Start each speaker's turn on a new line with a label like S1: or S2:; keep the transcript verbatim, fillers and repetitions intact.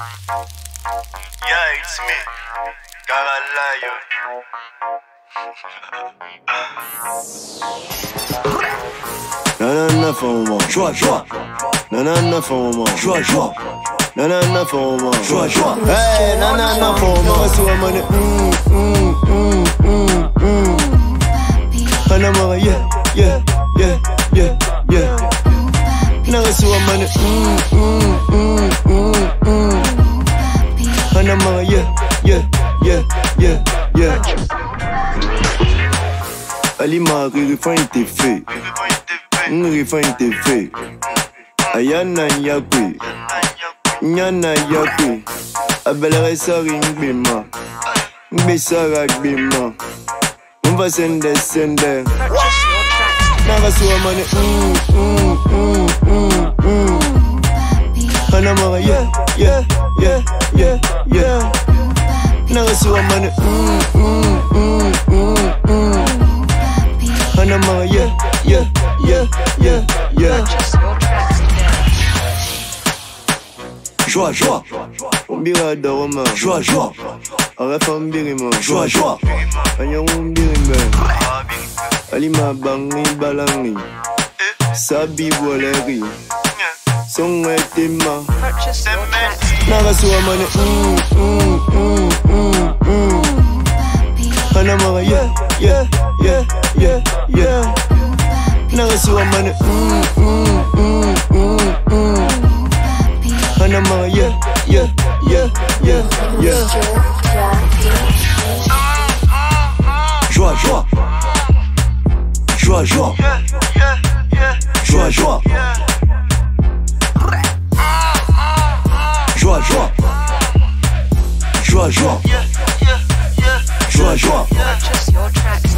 S1: Yeah, it's me, Caralayo.
S2: Nanana fait un moment, joie, joie. Nanana fait un moment, joie, joie. Nanana fait un moment, joie, joie. Hey, nanana fait un moment, so I'm on it. Mm, mm, mm, mm, mm. And I'm on it, yeah, yeah, yeah, yeah, yeah. Now so I'm on it. Mm, mm, mm, mm, mm. And I'm on it, yeah, yeah, yeah, yeah, yeah. Ali Marie, refrain était fait. Refrain était fait. Ayana yakwe. Nyana yakwe. Abelere sari ngbema. Ngbesara gbema. Mva sende sende. Naga suwa mane. Mm, mm, mm, mm, mm. Hanamara yeah, yeah, yeah, yeah, yeah. Naga suwa mane. Mm, mm, mm, mm, mm. Hanamara yeah, yeah, yeah, yeah, yeah. Joie, joie. Mbira daroma. Joie, joie. Arafa mbirima. Joie, joie. Anyangu mbirima. Alima bangi balangi. Sabi boleri. Songwe tema. Naga suwa mane. Mm, mm, mm, mm, mm. Hanamara yeah, yeah, yeah, yeah, yeah. Naga suwa mane. Mm, mm, mm, mm, mm. Hanamara yeah, yeah, yeah, yeah, yeah. Joie, joie. Joie, joie. Joie, joie. Joie, joie. Joie, joie. Joie, joie.